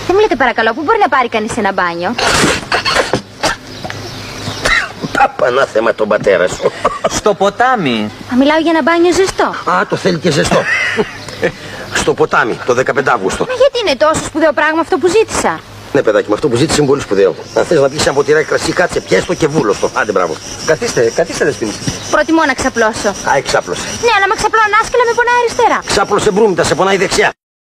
Δεν μου λέτε παρακαλώ, πού μπορεί να πάρει κανείς ένα μπάνιο? Πανάθεμα τον πατέρα σου. Στο ποτάμι. Μα μιλάω για ένα μπάνιο ζεστό. Α, το θέλει και ζεστό. Στο ποτάμι, το 15 Αύγουστο. Μα γιατί είναι τόσο σπουδαίο πράγμα αυτό που ζήτησα? Ναι, παιδάκι, με αυτό που ζήτησε είναι πολύ σπουδαίο. Αν θες να πεις ένα ποτηράκι κρασί, κάτσε, πιέστο και βούλωστο. Άντε, μπράβο. Καθίστε, δεσποινή. Προτιμώ να ξαπλώσω. Α, εξάπλωσε. Ναι, αλλά με ξαπλώνω άσκελα με πονάει αριστερά. Ξάπλωσε μπρούμητα, σε πονάει δεξιά.